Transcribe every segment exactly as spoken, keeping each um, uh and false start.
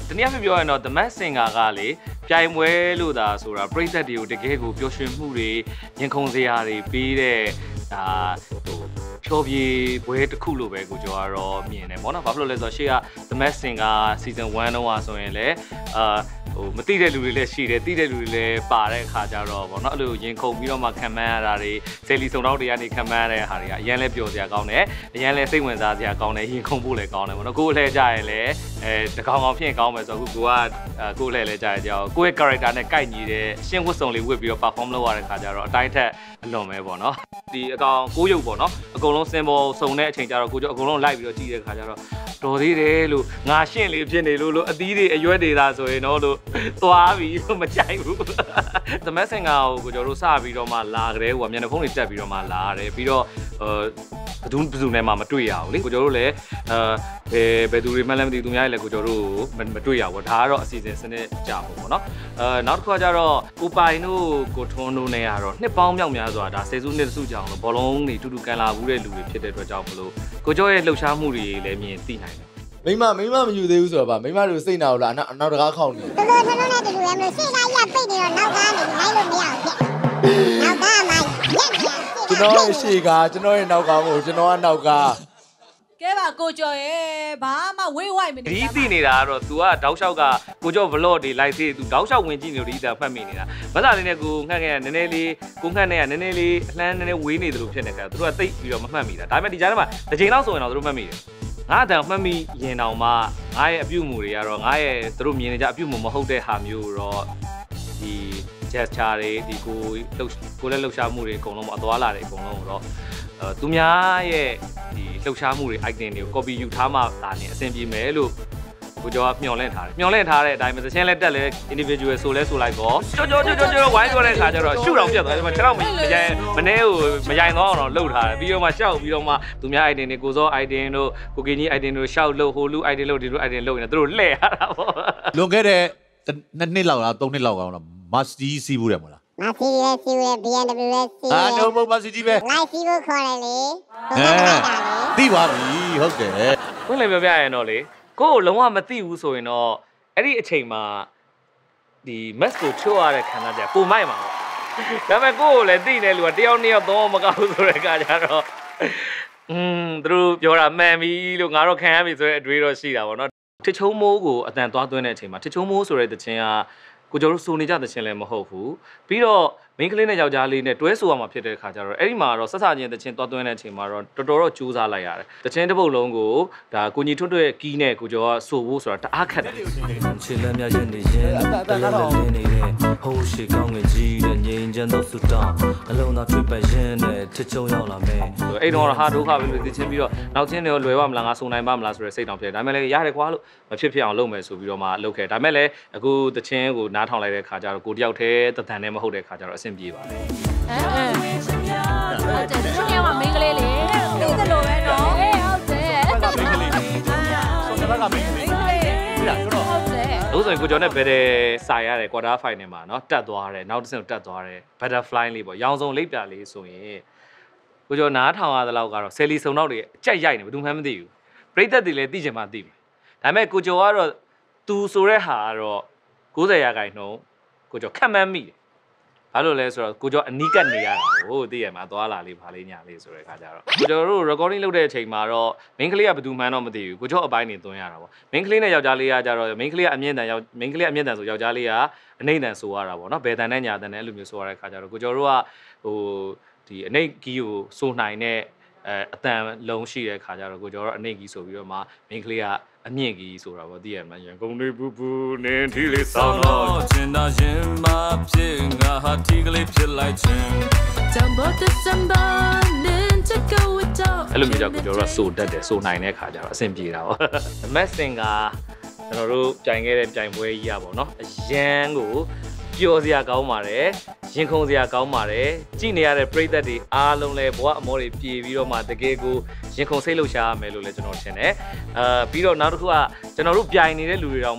တနည်းအားဖြင့်ပြောရင်တော့ The Masked Singer ကလေပြိုင်ပွဲလို့သာဆိုတာပရိသတ်တွေကိုတကယ်ကိုပျော်ရွှင်မှုတွေရင်ခုန်စရာတွေပြီးတဲ့ဒါဟိုဖြောပြေပွဲတစ်ခုလို့ပဲကိုကျော်ကတော့မြင်တယ်ပေါ့နော်ဘာဖြစ်လို့လဲဆိုတော့ရှေ့က The Masked Singer Season oneတုန်းကဆိုရင်လည်းအာဟိုမသိတဲ့လူတွေလည်းရှိတယ်သိတဲ့လူတွေလည်းပါတဲ့အခါကျတော့ဗောနော်အဲ့လိုရင်ခုန်ပြီးတော့မှခံမှန်းရတာတွေဆယ်လီစုံတော့တွေကနေခံမှန်းရတဲ့ဟာတွေကအရင်လဲပျော်စရာကောင်းတယ်အရင်လဲစိတ်ဝင်စားစရာကောင်းတယ်ရင်ခုန်ဖို့လည်းကောင်းတယ်ဗောနော်ကိုယ်လှည့်ကြရင်လည်းအဲတကောင်ကောင်ဖြစ်ကောင်းမယ်ဆိုတော့ကိုကကိုယ်လှည့်လဲကြရကြအောင်ကိုယ့်ရဲ့ character နဲ့ကိုက်ညီတဲ့ရှင်းဝတ်စုံလေးဝတ်ပြီးတော့ perform လုပ်ရတဲ့ခါကျတော့အတိုင်းထက်အလွန်ပဲဗောနော်ဒီအကောင်ကိုရုပ်ဗောနော်အကုန်လုံး symbol စုံတဲ့အချိန်ကျတော့ကိုကျော်အကုန်လုံးလိုက်ပြီးတော့ကြည့်တဲ့ခါကျတော့တော်သေးတယ်လို့ငါရှင်းလေးဖြစ်နေလို့လို့အသီးတွေအရွက်တွေသာဆိုရင်တော့လို့သွားပြီးလို့မကြိုက်ဘူး The Masked Singer ကိုကိုကျော်တို့စပြီးတော့မှလာကြတဲ့ဟိုမျက်နှာဖုံးတွေတက်ပြီးတော့မှလာရတယ်ပြီးတော့ဟိုဘသူဘသူနဲ့မှမတွေ့ရဘူးလေကိုကျော်တို့လည်းအဲဘယ်သူတွေမှလည်းမသိသူများလည်းကိုကျော်တို့မတွေ့ရဘူးဒါကတော့အစီအစဉ်စနစ်ကြဖို့ပေါ့နော်အဲနောက်တစ်ခါကျတော့ကိုပိုင်တို့ကိုထွန်းတို့နဲ့ကတော့နှစ်ပေါင်းမြောက်များစွာဒါဆယ်စုနှစ်စုကြောင်လို့ဘောလုံးတွေတူတူကန်လာဘူးတဲ့လူတွေဖြစ်တဲ့အတွက်ကြောင့်မလို့ကိုကျော်ရဲ့လှုပ်ရှားမှုတွေလည်းမြင်သိနိုင်တယ်မိမမိမမယူသေးဘူးဆိုတော့ဗာမိမတို့စိတ်နာလို့လားအနောက်တကားခေါင်းနေတော်တော်တော်တော်နဲ့တူတူရဲ့မလို့ရှေ့ကားရပိတ်နေတော့နောက်ကားနေလိုက်လို့မရဘူးနောက်ကားမှရက်နေကျွန်တော်ရဲ့ရှေ့ကားကျွန်တော်ရဲ့နောက်ကားကိုကျွန်တော်ကနောက်ကားကဲပါကိုကျော်ရဲ့ဘာမှဝေးဝိုက်မနေဒီသိနေတာကတော့ तू ကတောက်လျှောက်ကကိုကျော် vlog တွေ live တွေ तू တောက်လျှောက်ဝင်ကြည့်နေလို့ဒီအတာမှတ်မိနေတာမသားလေးနဲ့ကိုငှက်ငှက်နည်းနည်းလေးကိုငှက်နဲ့ကနည်းနည်းလေးအလှမ်းနည်းနည်းဝေးနေတယ်လို့ဖြစ်နေကြတယ်သူတို့ကသိပြီးတော့မမှတ်မိတာဒါပေမဲ့ဒီကြားထဲမှာတစ်ချိန်လောက်ဆိုရင်တော့သူတို့မှတ်မိတယ်ငါအတန်မှတ်မိရင်တောင်မှငါရဲ့အပြုတ်မှုတွေကတော့ငါရဲ့သူတို့မြင်နေကြအပြုတ်မှုမဟုတ်တဲ့ဟာမျိုးတော့ဒီ gesture တွေဒီကိုလှုပ်ကိုလည်းလှုပ်ရှားမှုတွေအကုန်လုံးအသွားလာတွေအကုန်လုံးတော့အဲသူများရဲ့ဒီလှုပ်ရှားမှုတွေ item တွေကို copy ယူထားမှဒါနဲ့အဆင်ပြေမယ်လို့ကိုကျော်ကမျှော်လင့်ထားတယ်မျှော်လင့်ထားတဲ့အတိုင်းပဲသချင်းလက်တက်လဲ individual ဆိုလဲဆိုလိုက်တော့ကြောကြောကြောကြောဝိုင်းပြောတဲ့ခါကျတော့ရှုတော့ပြတ်သွားတယ်ဒီမှာခြေထောက်မရိုင်မနေကိုမရိုင်တော့အောင်တော့လှုပ်ထားတယ်ပြီးတော့မှရှောက်ပြီးတော့မှသူများ item တွေကိုစော item တို့ကိုကင်းကြီး item တို့ရှောက်လှုပ်ဟိုလူ item လှုပ်ဒီလူ item လှုပ်နေသူတို့လှည့်ရတာပေါ့လွန်ခဲ့တဲ့နှစ်နှစ်လောက်လားသုံးနှစ်လောက်ကောင်းလားမတ်စီစီးဘူးတယ်မလားမစီရဲ့စီရဲ့ B M W ရဲ့စီအာတော့မစီကြီးပဲလိုက်စီကိုခေါ်လိုက်လေသိပါပြီဟုတ်တယ်ခွင့်လည်းပြောပြရင်တော့လေကိုကိုလုံးဝမသိဘူးဆိုရင်တော့အဲ့ဒီအချိန်မှာဒီ mask ကိုချိုးရတဲ့ခန္ဓာပြပုံမိုက်မှာဒါပေမဲ့ကိုကိုလည်းသိတယ်လူကတယောက်နှစ်ယောက်သုံးမကောက်ဘူးဆိုတဲ့အခါကျတော့อืมသူတို့ပြောတာမှန်ပြီလို့ငါတော့ခံရပြီဆိုတဲ့အတွေးတော့ရှိတာပေါ့နော်ထချုံမိုးကိုအတန်သွားသွင်းတဲ့အချိန်မှာထချုံမိုးဆိုတဲ့တခြင်းကကိုကျော်တို့စုံနေကြတဲ့ချင်းလည်းမဟုတ်ဘူးပြီးတော့မိန်းကလေးနဲ့ယောက်ျားလေးနဲ့တွဲဆိုရမှာဖြစ်တဲ့ခါကျတော့အဲ့ဒီမှာတော့ဆက်ဆချင်းတချင်းသွားသွင်းတဲ့အချိန်မှာတော့တော်တော်တော့ကြိုးစားလိုက်ရတယ်တချင်းတစ်ပုတ်လုံးကိုဒါကိုညီထွတ်ရဲ့ကီးနဲ့ကိုကျော်ကဆိုဖို့ဆိုတာတအားခက်တယ်ချစ်လက်များရင်နေရင်တရလက်လင်းနေတဲ့ဟိုးရှိကောင်းငယ်ကြီးတဲ့ငြိမ်ချမ်းသောဆူတောင်းအလုံးသားထွေးပန်ရင်နဲ့ထချုံရောက်လာမယ်အဲ့တော့ဟာဒုက္ခပဲလို့သိချင်းပြီးတော့နောက်ချင်းတွေလွယ်ပါမလားငါစုံနိုင်ပါမလားဆိုတဲ့စိတ်တောင်ဖြစ်တယ်ဒါပေမဲ့လည်းရတယ်ကွာလို့မဖြစ်ဖြစ်အောင်လုပ်မယ်ဆိုပြီးတော့မှလုပ်ခဲ့ဒါပေမဲ့လည်းအခုတချင်းကိုနားထောင်လိုက်တဲ့ခါကျတော့ကိုတယောက်တည်းတသန်နဲ့မဟုတ်တဲ့ခါကျတော့အဆင်ပြေပါတယ်အဲအဲဟုတ်တယ်သူကမင်းကလေးလေသိတယ်လို့ပဲနော်အေးဟုတ်တယ်မင်းကလေးဆိုတော့ကမင်းကလေးပြရတော့ဟုတ်တယ်လို့ဆိုရင်ကိုကျော်နဲ့ဘယ်တဲ့စာရတယ် quarter final မှာเนาะတက်သွားတယ်နောက်တစ်ဆင့်တက်သွားတယ် butterfly လေးပေါ့ရောင်စုံလိပ်ပြလေးဆိုရင်ကိုကျော်နားထောင်ရတဲ့လောက်ကတော့ဆယ်လီစုံတော့တွေအကြက်ရိုက်နေဘယ်သူမှမသိဘူးပရိသတ်တွေလည်းသိချင်မှသိမယ်ဒါပေမဲ့ကိုကျော်ကတော့သူဆိုတဲ့ဟာကတော့၉၀ရာခိုင်နှုန်းကိုကျော်ခက်မှန်းမိတယ်ဘာလို့လဲဆိုတော့ကိုကျော်အနီးကပ်နေရတာဟိုသိရမှာသွားလာလေးဗာလေးညာလေးဆိုတဲ့ခါကျတော့ကိုကျော်တို့ recording လုပ်တဲ့အချိန်မှာတော့ main ကလေးကဘယ်သူမှန်းတော့မသိဘူးကိုကျော်အပိုင်းနေသွင်းရတာပေါ့ main ကလေးနဲ့ယောက်ျားလေးကကြတော့ main ကလေးကအမြင့်တန်ယောက် main ကလေးအမြင့်တန်ဆိုယောက်ျားလေးကအနှိမ့်တန်ဆိုရတာပေါ့နော်ဘယ်တန်နဲ့ညာတန်နဲ့အဲ့လိုမျိုးဆိုရတဲ့ခါကျတော့ကိုကျော်တို့ကဟိုဒီအနှိမ့်ကီးကိုစိုးနိုင်တဲ့အဲအတန်လုံးရှိတဲ့ခါကျတော့ကိုကျော်တို့အနှိမ့်ကီးဆိုပြီးတော့မှ main ကလေးကအမြင့်ကြီးဆိုတာပေါ့သိရမှာရန်ကုန်လေးဘူးဘူးနင်းထီလေးဆောင်းတော့ချင်တာရင်မဖြစ်ငါဟာထီကလေးဖြစ်လိုက်ချင်းတမ်ဘောတစမ်ဘာနင်းချက်ကဝတ်တော့အဲ့လိုမျိုးကြောင့်ကိုကျော်တို့ကစိုးတတ်တယ်စိုးနိုင်တဲ့ခါကျတော့အဆင်ပြေတာပေါ့ Masked Singer ကျွန်တော်တို့ပြိုင်ခဲ့တဲ့ပြိုင်ပွဲကြီးอ่ะပေါ့နော်အရန်ကိုပျော်စရာကောင်းပါတယ်ရင်ခုန်စရာကောင်းပါတယ်ကြည့်နေရတဲ့ပရိသတ်တွေအားလုံးလဲဘဝအမောတွေပြေပြီးတော့မှတကယ်ကိုရင်ခုန်စိတ်လှုပ်ရှားရမယ်လို့လည်းကျွန်တော်ထင်တယ်အာပြီးတော့နောက်တစ်ခုကကျွန်တော်တို့ပြိုင်နေတဲ့လူတွေတောင်မှ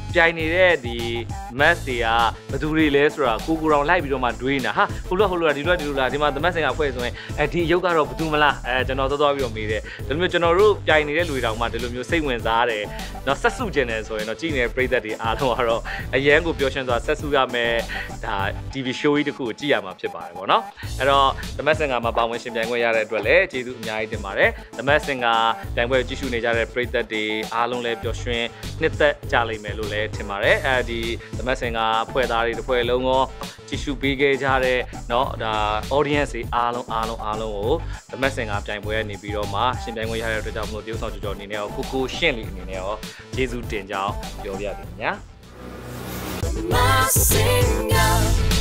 ပြိုင်နေတဲ့ဒီ match တွေကဘယ်သူတွေလဲဆိုတာကိုကိုရောင်လိုက်ပြီးတော့မှတွေးနေတာဟာဟိုလိုဟိုလိုဒီလိုဒီလိုလားဒီမှာ the match ကဖွဲ့ဆိုရင်အဲဒီရုပ်ကတော့ဘယ်သူမလားအဲကျွန်တော်သွားသွားပြီးတော့မေးတယ်ဒါလိုမျိုးကျွန်တော်တို့ပြိုင်နေတဲ့လူတွေတောင်မှဒီလိုမျိုးစိတ်ဝင်စားတယ်နော်ဆက်စုကျင်တယ်ဆိုရင်တော့ကြည့်နေတဲ့ပရိသတ်တွေအားလုံးကတော့အရန်ကိုပျော်ရွှင်စွာဆက်စုရမယ်ဒါ တီဗီ show ကြီးတစ်ခုကိုကြည့်ရမှာဖြစ်ပါတယ်ပေါ့နော်အဲ့တော့ the match ကမှာပါဝင်ရှင်ပြိုင်ခွင့်ရတဲ့အတွက်လည်းကျေးဇူးအများကြီးတင်ပါတယ် the match ကပြိုင်ပွဲကြည့်ရှုနေကြတဲ့ပရိသတ်တွေအားလုံးလည်းပျော်ရွှင်နှစ်သက်ကြလိမ့်မယ်လို့လည်းထင်ပါတယ်အဲဒီ the match ကဖွဲ့သားတွေတစ်ဖွဲ့လုံးရောကြည့်ရှုပေးခဲ့ကြတဲ့เนาะဒါ audience တွေအားလုံးအားလုံးအားလုံးကို the match ကပြိုင်ပွဲကနေပြီးတော့မှရှင်ပြိုင်ခွင့်ရတဲ့အတွက်ကြောင့်မလို့တရုတ်ဆောင်ကြော်ကြော်အနေနဲ့ရောကိုကိုရှင့်လေးအနေနဲ့ရောကျေးဇူးတင်ကြောင်းပြောပြပါမယ်ညာ